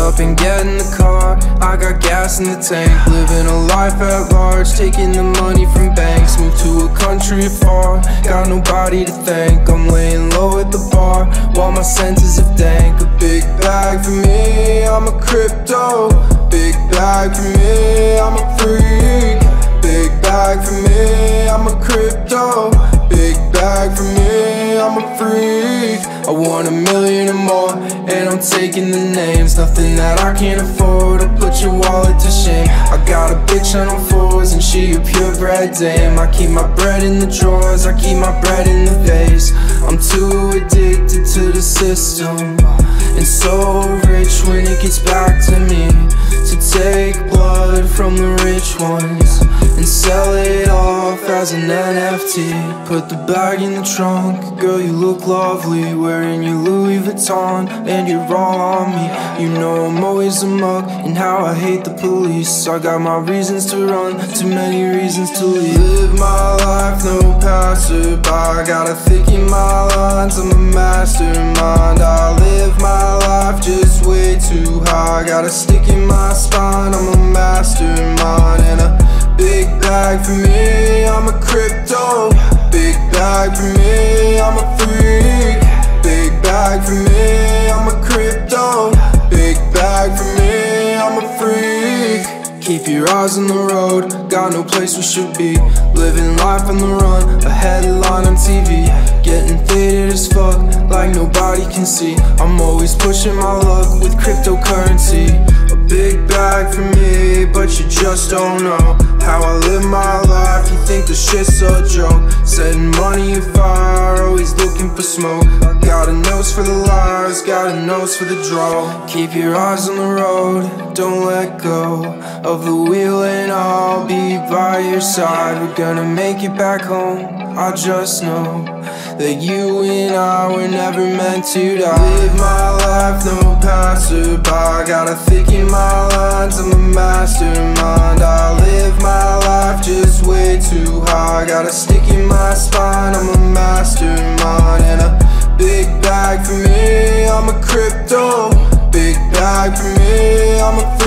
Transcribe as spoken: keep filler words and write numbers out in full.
up and get in the car. I got gas in the tank, living a life at large, taking the money from banks. Moved to a country far, got nobody to thank. I'm laying low at the bar, while my senses of dank. A big bag for me, I'm a crypto. Big bag for me, I'm a freak. Big bag for me, I'm a crypto. Big bag for me, I'm a freak. I want a million or more, and I'm taking the names. Nothing that I can't afford, I'll put your wallet to shame. I got a bitch on all fours, and she a purebred dame. I keep my bread in the drawers, I keep my bread in the vase. I'm too addicted to the system, and so rich when it gets back to me. To take blood from the rich ones and sell it off as an N F T. Put the bag in the trunk, girl you look lovely, wearing your Louis Vuitton and you're all on me. You know I'm always a mug, and how I hate the police. I got my reasons to run, too many reasons to leave. Live my life, no passerby, got a thick in my lines, I'm a mastermind. I live my life just way too high, got a stick in my spine, I'm a mastermind. And a big bag for me, I'm a crypto. Big bag for me, I'm a freak. Big bag for me, I'm a crypto. Big bag for me, I'm a freak. Keep your eyes on the road, got no place we should be. Living life on the run, a headline on T V. Getting faded as fuck, like nobody can see. I'm always pushing my luck with cryptocurrency. A big bag for me, but you just don't know how I live my life. You think the shit's a joke, setting money afire, always looking for smoke. Got a nose for the lies, got a nose for the draw. Keep your eyes on the road, don't let go of the wheel, and I'll be by your side. We're gonna make it back home, I just know that you and I were never meant to die. Live my life, no passerby, got a thick in my lines, I'm a mastermind. I live my life just way too high, got a stick in my spine, I'm a mastermind. And a big bag for me, I'm a crypto. Big bag for me, I'm a